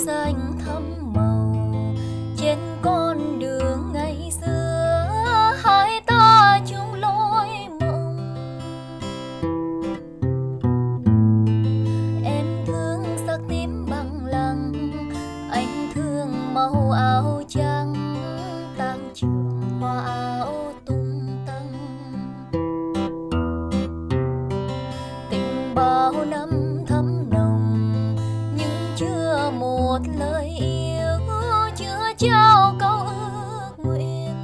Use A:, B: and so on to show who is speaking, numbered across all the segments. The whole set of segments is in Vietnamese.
A: xanh thắm màu trên con đường ngày xưa, hai ta chung lối mộng. Em thương sắc tím bằng lăng, anh thương màu áo trắng, tang trường hoa áo tung tăng. Tình bao năm thắm nồng nhưng chưa một lời yêu, chưa trao câu ước nguyện.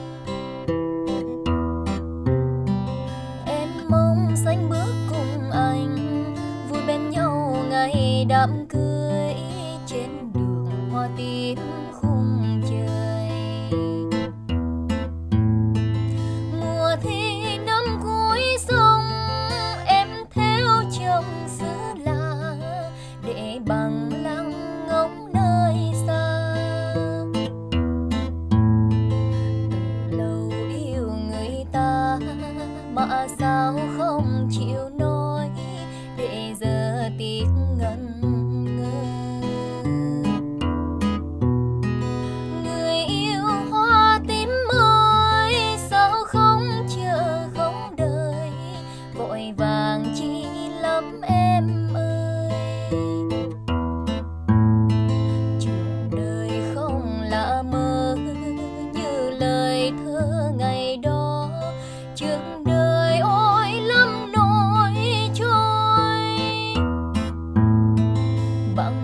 A: Em mong sánh bước cùng anh, vui bên nhau ngày đám cưới, trên đường hoa tím khung trời. Mùa thi năm cuối sông, em theo chồng xứ lạ để bằng lăng ngóng nơi xa. Từ lâu yêu người ta mà sao không chịu nói, để giờ tiếc ngẩn ngơ. Người yêu hoa tím ơi, sao không chờ không đợi, vội vàng chi lắm em ơi. Trường đời không là mơ như lời thơ ngày đó, trường đời ôi lắm nỗi trôi. Bằng